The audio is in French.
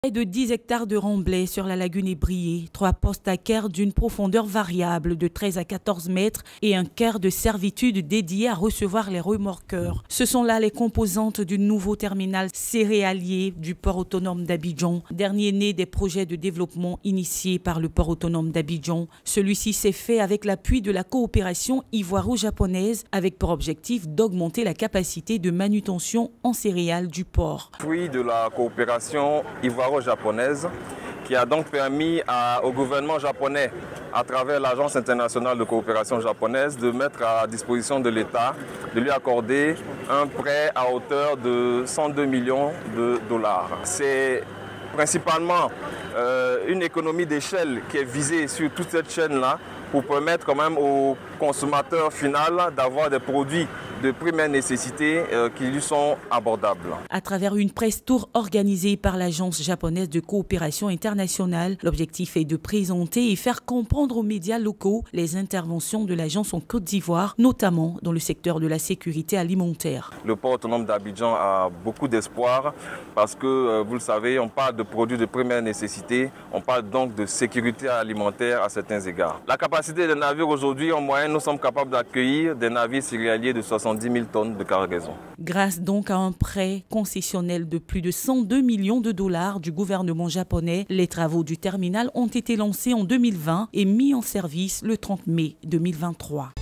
Près de 10 hectares de remblais sur la lagune ébriée, 3 postes à quart d'une profondeur variable de 13 à 14 mètres et un quart de servitude dédié à recevoir les remorqueurs. Ce sont là les composantes du nouveau terminal céréalier du port autonome d'Abidjan, dernier né des projets de développement initiés par le port autonome d'Abidjan. Celui-ci s'est fait avec l'appui de la coopération ivoiro-japonaise avec pour objectif d'augmenter la capacité de manutention en céréales du port. Fruit de la coopération ivoiro-japonaise qui a donc permis au gouvernement japonais, à travers l'Agence internationale de coopération japonaise, de mettre à disposition de l'État, de lui accorder un prêt à hauteur de 102 millions de dollars. C'est principalement une économie d'échelle qui est visée sur toute cette chaîne-là pour permettre quand même au consommateur final d'avoir des produits de première nécessité qui lui sont abordables. À travers une presse tour organisée par l'Agence japonaise de coopération internationale, l'objectif est de présenter et faire comprendre aux médias locaux les interventions de l'agence en Côte d'Ivoire, notamment dans le secteur de la sécurité alimentaire. Le port autonome d'Abidjan a beaucoup d'espoir parce que, vous le savez, on parle de produits de première nécessité, on parle donc de sécurité alimentaire à certains égards. La capacité des navires aujourd'hui, en moyenne, nous sommes capables d'accueillir des navires céréaliers de 70 000 tonnes de cargaison. Grâce donc à un prêt concessionnel de plus de 102 millions de dollars du gouvernement japonais, les travaux du terminal ont été lancés en 2020 et mis en service le 30 mai 2023.